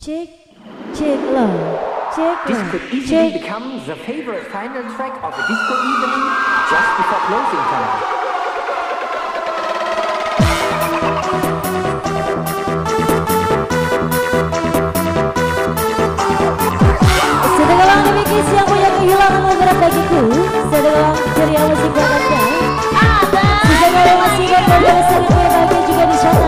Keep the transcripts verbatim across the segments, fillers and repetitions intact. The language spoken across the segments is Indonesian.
Cek, cek lah, cek This lah, could easily cek. become the favorite final track of a disco evening just before closing time. Sedegalang demikian siang punya kehilanganmu berat bagiku. Sedegalang ceria musik buat anda. Sedegalang masih berkembang sering punya bahagia juga di sana.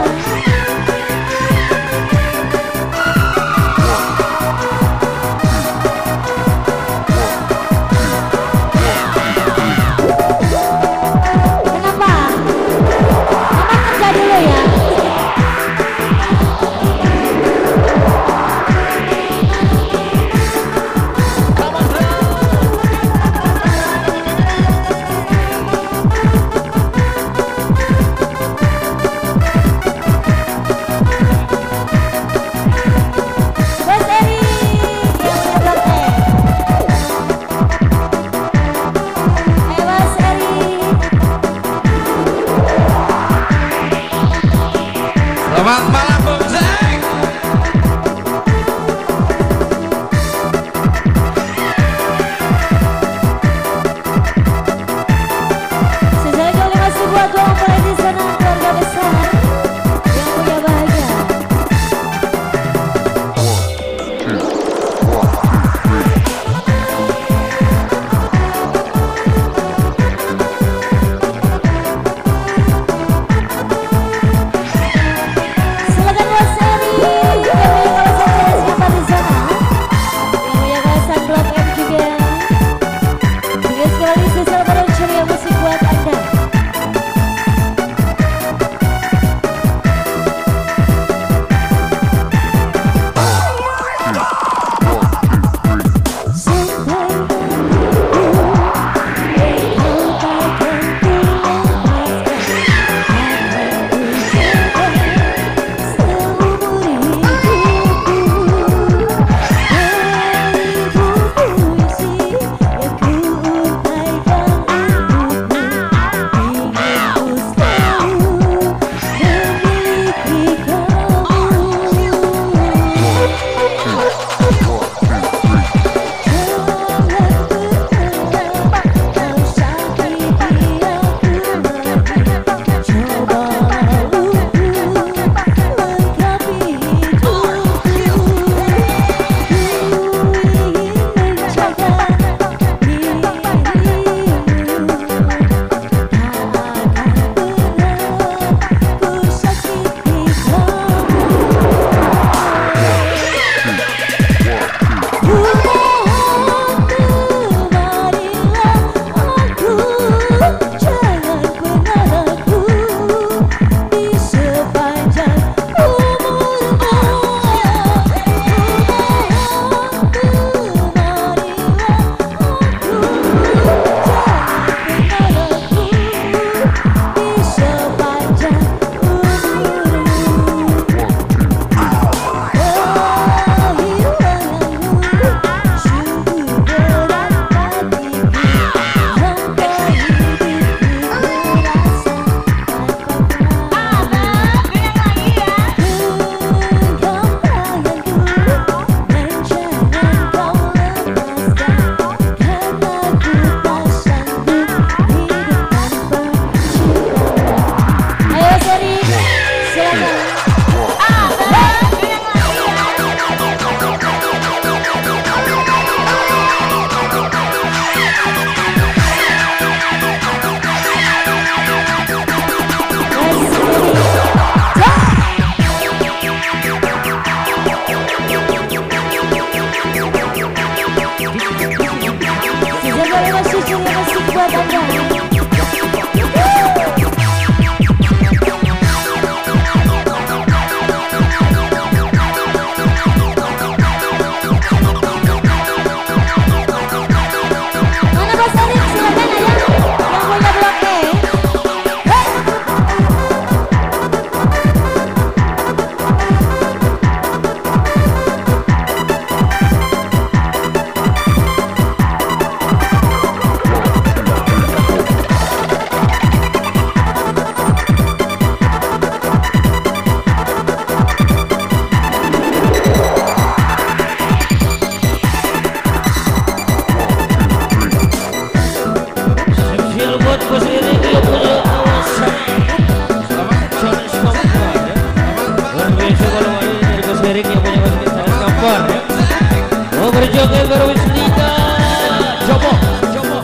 Joget berwis Lina. Jobong, Jobong.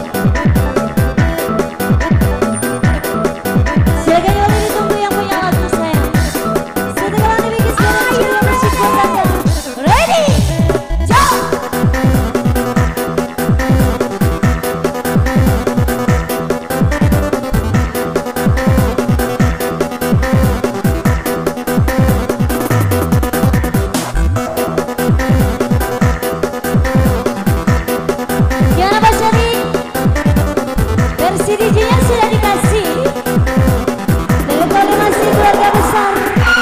Silakan yang lebih ditunggu yang punya lagu sayang. Setelah dibikin sekarang Ceria musik buat Anda. Ready? Jump! Gimana Pak Syari? Versi D J-nya sudah dikasih. Teleponnya masih keluarga besar.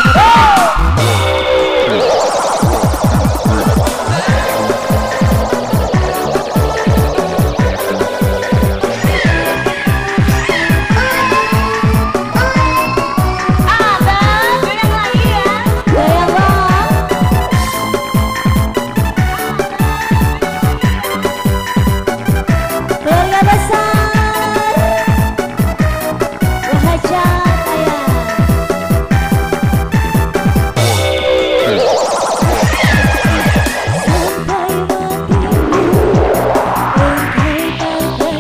Abang, goyang lagi ya. Goyang bang. Keluarga besar Wahajat ayah. Sampai matimu engkau takkan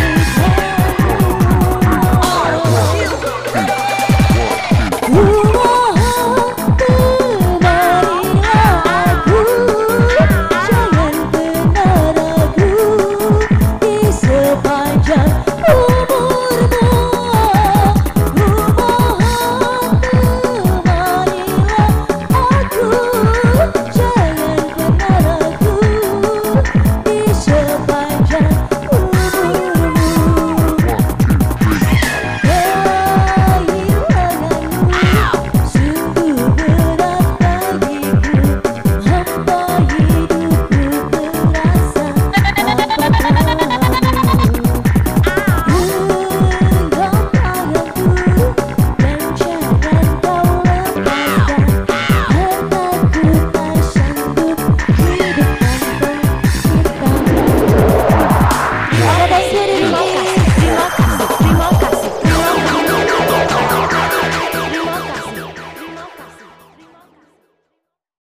Ooh.